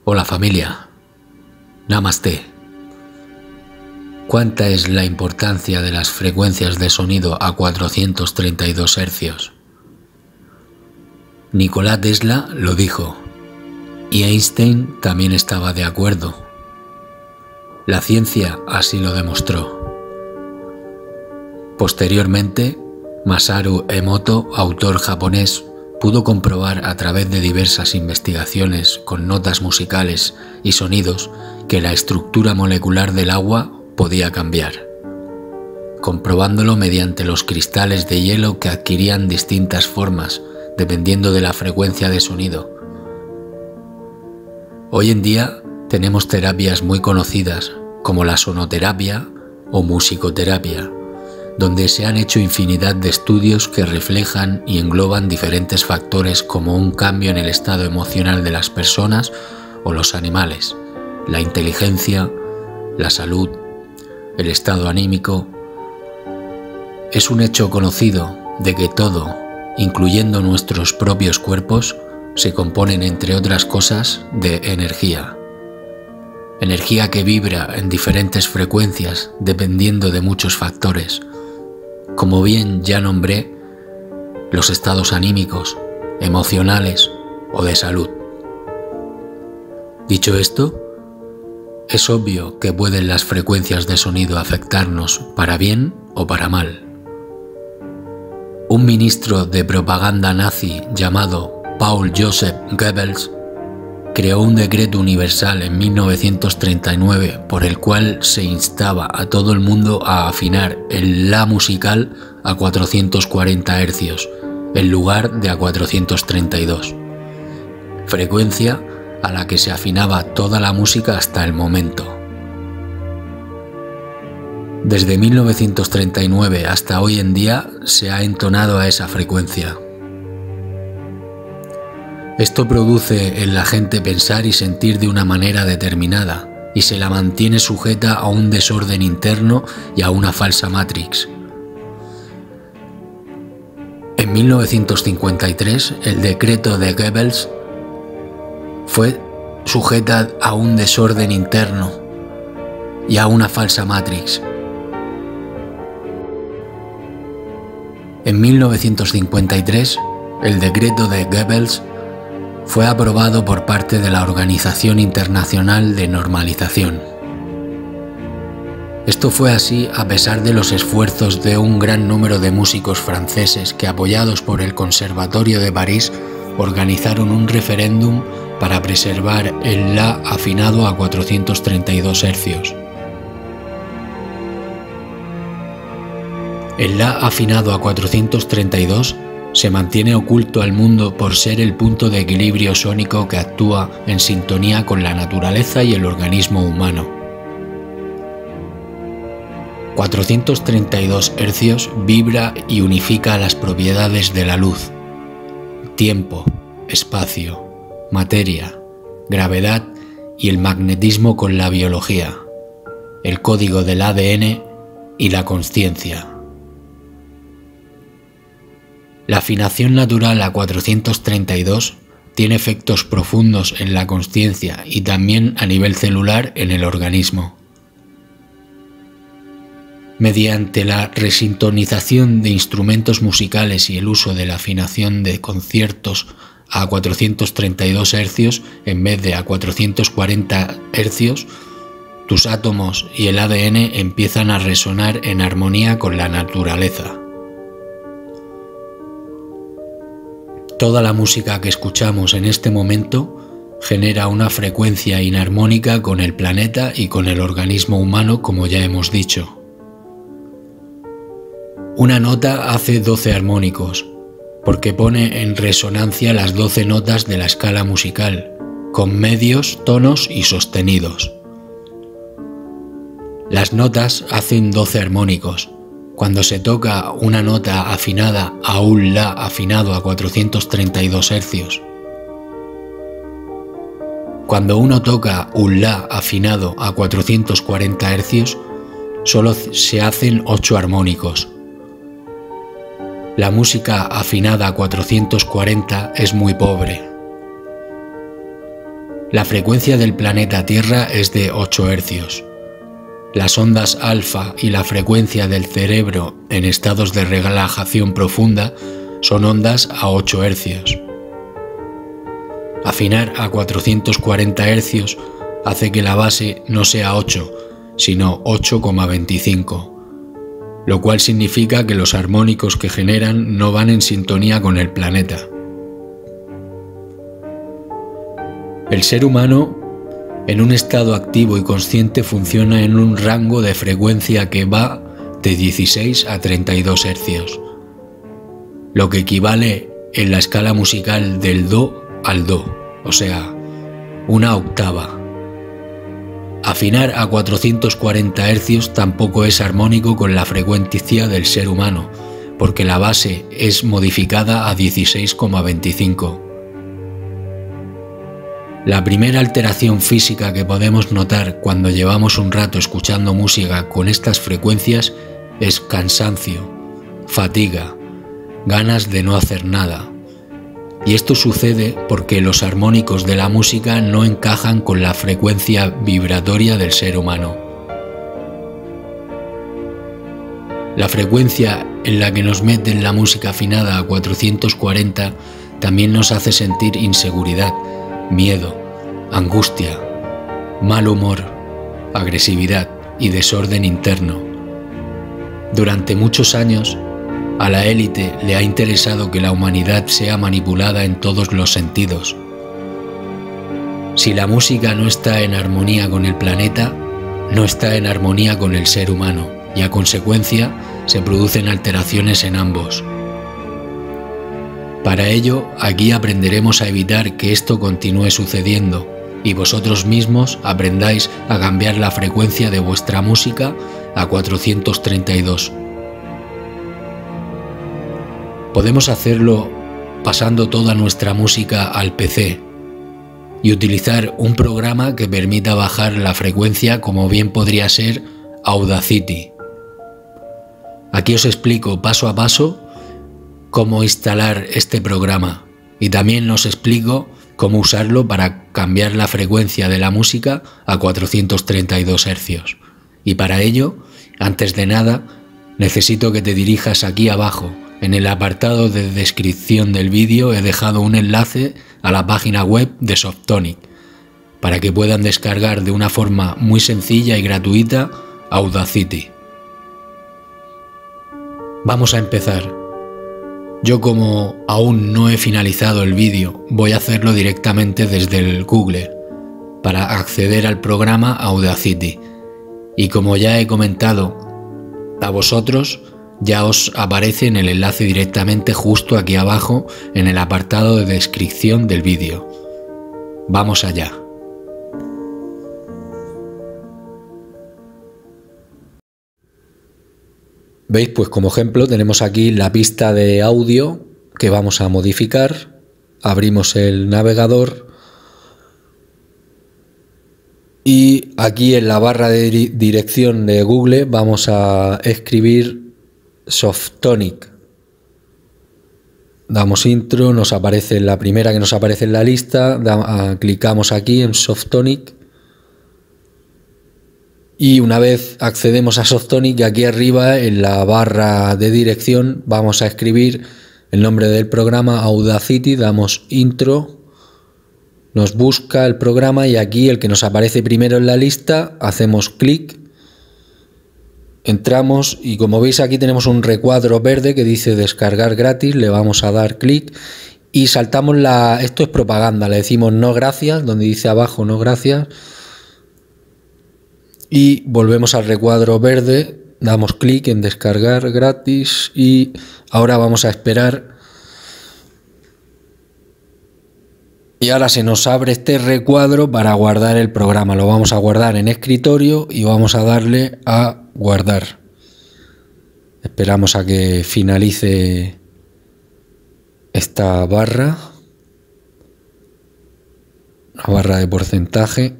Hola familia, Namaste. ¿Cuánta es la importancia de las frecuencias de sonido a 432 Hz? Nikola Tesla lo dijo, y Einstein también estaba de acuerdo. La ciencia así lo demostró. Posteriormente, Masaru Emoto, autor japonés, pudo comprobar a través de diversas investigaciones con notas musicales y sonidos que la estructura molecular del agua podía cambiar, comprobándolo mediante los cristales de hielo que adquirían distintas formas dependiendo de la frecuencia de sonido. Hoy en día tenemos terapias muy conocidas como la sonoterapia o musicoterapia, donde se han hecho infinidad de estudios que reflejan y engloban diferentes factores como un cambio en el estado emocional de las personas o los animales, la inteligencia, la salud, el estado anímico. Es un hecho conocido de que todo, incluyendo nuestros propios cuerpos, se componen, entre otras cosas, de energía. Energía que vibra en diferentes frecuencias dependiendo de muchos factores. Como bien ya nombré, los estados anímicos, emocionales o de salud. Dicho esto, es obvio que pueden las frecuencias de sonido afectarnos para bien o para mal. Un ministro de propaganda nazi llamado Paul Joseph Goebbels creó un decreto universal en 1939 por el cual se instaba a todo el mundo a afinar el La musical a 440 Hz en lugar de a 432, frecuencia a la que se afinaba toda la música hasta el momento. Desde 1939 hasta hoy en día se ha entonado a esa frecuencia. Esto produce en la gente pensar y sentir de una manera determinada y se la mantiene sujeta a un desorden interno y a una falsa matrix. En 1953, el decreto de Goebbels fue sujeta a un desorden interno y a una falsa matrix. En 1953, el decreto de Goebbels fue aprobado por parte de la Organización Internacional de Normalización. Esto fue así a pesar de los esfuerzos de un gran número de músicos franceses que, apoyados por el Conservatorio de París, organizaron un referéndum para preservar el La afinado a 432 Hz. El La afinado a 432 se mantiene oculto al mundo por ser el punto de equilibrio sónico que actúa en sintonía con la naturaleza y el organismo humano. 432 Hz vibra y unifica las propiedades de la luz, tiempo, espacio, materia, gravedad y el magnetismo con la biología, el código del ADN y la consciencia. La afinación natural a 432 tiene efectos profundos en la consciencia y también a nivel celular en el organismo. Mediante la resintonización de instrumentos musicales y el uso de la afinación de conciertos a 432 Hz en vez de a 440 Hz, tus átomos y el ADN empiezan a resonar en armonía con la naturaleza. Toda la música que escuchamos en este momento genera una frecuencia inarmónica con el planeta y con el organismo humano, como ya hemos dicho. Una nota hace 12 armónicos, porque pone en resonancia las 12 notas de la escala musical, con medios, tonos y sostenidos. Las notas hacen 12 armónicos. Cuando se toca una nota afinada a un La afinado a 432 Hz. Cuando uno toca un La afinado a 440 Hz, solo se hacen 8 armónicos. La música afinada a 440 es muy pobre. La frecuencia del planeta Tierra es de 8 Hz. Las ondas alfa y la frecuencia del cerebro en estados de relajación profunda son ondas a 8 Hz. Afinar a 440 Hz hace que la base no sea 8, sino 8,25, lo cual significa que los armónicos que generan no van en sintonía con el planeta. El ser humano, en un estado activo y consciente, funciona en un rango de frecuencia que va de 16 a 32 Hz, lo que equivale en la escala musical del Do al Do, o sea, una octava. Afinar a 440 Hz tampoco es armónico con la frecuencia del ser humano, porque la base es modificada a 16,25. La primera alteración física que podemos notar cuando llevamos un rato escuchando música con estas frecuencias es cansancio, fatiga, ganas de no hacer nada. Y esto sucede porque los armónicos de la música no encajan con la frecuencia vibratoria del ser humano. La frecuencia en la que nos meten la música afinada a 440 también nos hace sentir inseguridad, miedo, angustia, mal humor, agresividad y desorden interno. Durante muchos años, a la élite le ha interesado que la humanidad sea manipulada en todos los sentidos. Si la música no está en armonía con el planeta, no está en armonía con el ser humano y a consecuencia se producen alteraciones en ambos. Para ello, aquí aprenderemos a evitar que esto continúe sucediendo y vosotros mismos aprendáis a cambiar la frecuencia de vuestra música a 432. Podemos hacerlo pasando toda nuestra música al PC y utilizar un programa que permita bajar la frecuencia, como bien podría ser Audacity. Aquí os explico paso a paso cómo instalar este programa y también os explico cómo usarlo para cambiar la frecuencia de la música a 432 Hz. Y para ello, antes de nada, necesito que te dirijas aquí abajo. En el apartado de descripción del vídeo he dejado un enlace a la página web de Softonic para que puedan descargar de una forma muy sencilla y gratuita Audacity. Vamos a empezar. Yo, como aún no he finalizado el vídeo, voy a hacerlo directamente desde el Google para acceder al programa Audacity. Y como ya he comentado a vosotros, ya os aparece en el enlace directamente justo aquí abajo en el apartado de descripción del vídeo. Vamos allá. ¿Veis? Pues como ejemplo tenemos aquí la pista de audio que vamos a modificar. Abrimos el navegador y aquí en la barra de dirección de Google vamos a escribir Softonic. Damos intro, nos aparece la primera que nos aparece en la lista, clicamos aquí en Softonic. Y una vez accedemos a Softonic, aquí arriba en la barra de dirección vamos a escribir el nombre del programa Audacity, damos intro, nos busca el programa y aquí el que nos aparece primero en la lista, hacemos clic, entramos y como veis aquí tenemos un recuadro verde que dice descargar gratis, le vamos a dar clic y saltamos esto es propaganda, le decimos no gracias, donde dice abajo no gracias. Y volvemos al recuadro verde, damos clic en descargar gratis y ahora vamos a esperar. Y ahora se nos abre este recuadro para guardar el programa. Lo vamos a guardar en escritorio y vamos a darle a guardar. Esperamos a que finalice esta barra, la barra de porcentaje.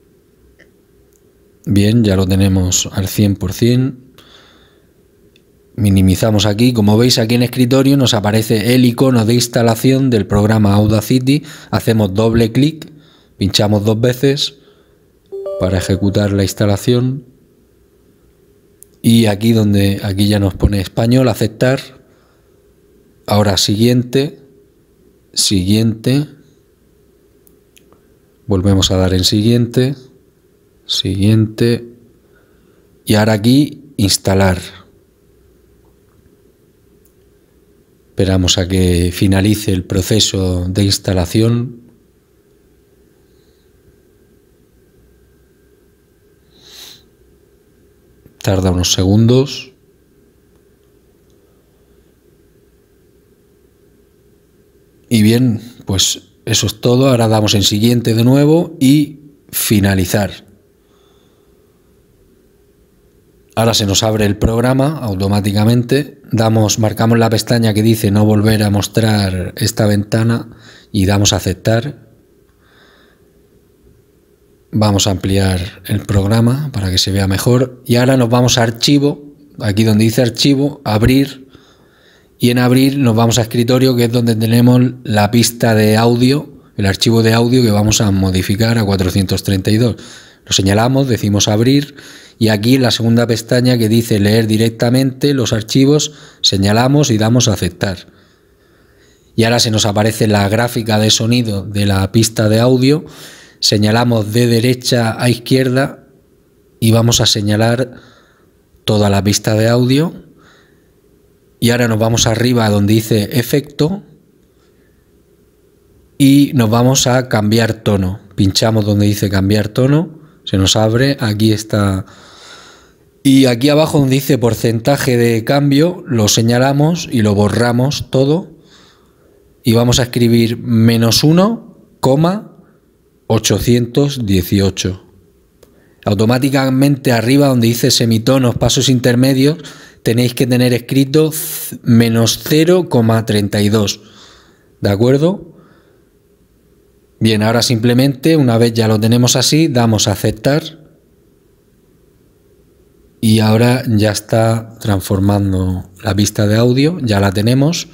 Bien, ya lo tenemos al 100%. Minimizamos aquí. Como veis aquí en escritorio nos aparece el icono de instalación del programa Audacity. Hacemos doble clic, Pinchamos 2 veces para ejecutar la instalación y aquí ya nos pone español, aceptar. Ahora siguiente, siguiente, volvemos a dar en siguiente, siguiente y ahora aquí instalar. Esperamos a que finalice el proceso de instalación. Tarda unos segundos. Y bien, pues eso es todo. Ahora damos en siguiente de nuevo y finalizar. Ahora se nos abre el programa automáticamente. Marcamos la pestaña que dice no volver a mostrar esta ventana y damos a aceptar. Vamos a ampliar el programa para que se vea mejor. Y ahora nos vamos a archivo, aquí donde dice archivo, abrir. Y en abrir nos vamos a escritorio, que es donde tenemos la pista de audio, el archivo de audio que vamos a modificar a 432. Lo señalamos, decimos abrir y aquí en la segunda pestaña que dice leer directamente los archivos, señalamos y damos a aceptar. Y ahora se nos aparece la gráfica de sonido de la pista de audio. Señalamos de derecha a izquierda y vamos a señalar toda la pista de audio. Y ahora nos vamos arriba donde dice efecto y nos vamos a cambiar tono. Pinchamos donde dice cambiar tono, se nos abre, aquí está. Y aquí abajo donde dice porcentaje de cambio lo señalamos y lo borramos todo. Y vamos a escribir -1,818. Automáticamente arriba donde dice semitonos, pasos intermedios, tenéis que tener escrito -0,32. ¿De acuerdo? Bien, ahora simplemente, una vez ya lo tenemos así, damos a aceptar. Y ahora ya está transformando la pista de audio, ya la tenemos.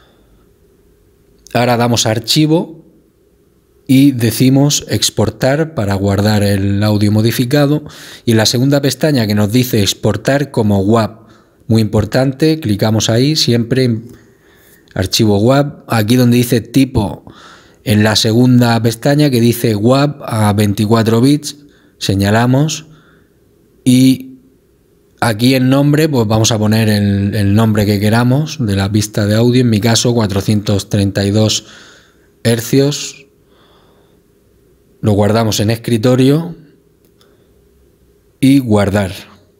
Ahora damos a archivo y decimos exportar para guardar el audio modificado. Y en la segunda pestaña que nos dice exportar como WAV, muy importante, clicamos ahí, siempre en archivo WAV, aquí donde dice tipo, en la segunda pestaña que dice WAV a 24 bits, señalamos y aquí el nombre, pues vamos a poner el nombre que queramos de la pista de audio, en mi caso 432 hercios, lo guardamos en escritorio y guardar.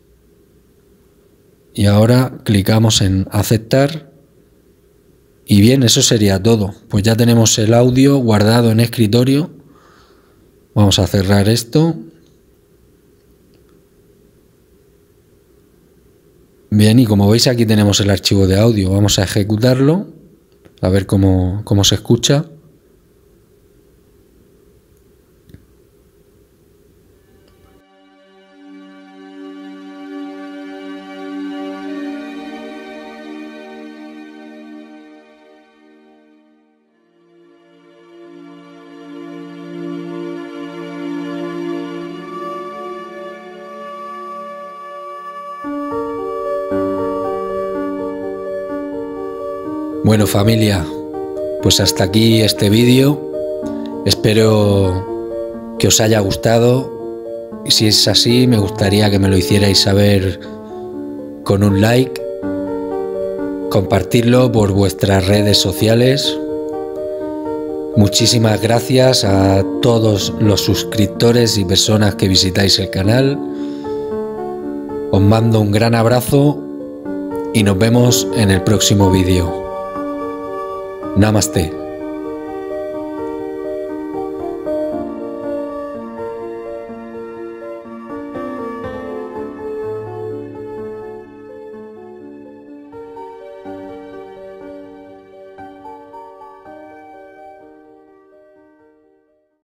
Y ahora clicamos en aceptar y bien, eso sería todo. Pues ya tenemos el audio guardado en escritorio. Vamos a cerrar esto. Bien, y como veis aquí tenemos el archivo de audio. Vamos a ejecutarlo, a ver cómo se escucha. Bueno, familia, pues hasta aquí este vídeo. Espero que os haya gustado y si es así me gustaría que me lo hicierais saber con un like, compartirlo por vuestras redes sociales. Muchísimas gracias a todos los suscriptores y personas que visitáis el canal. Os mando un gran abrazo y nos vemos en el próximo vídeo. Namaste.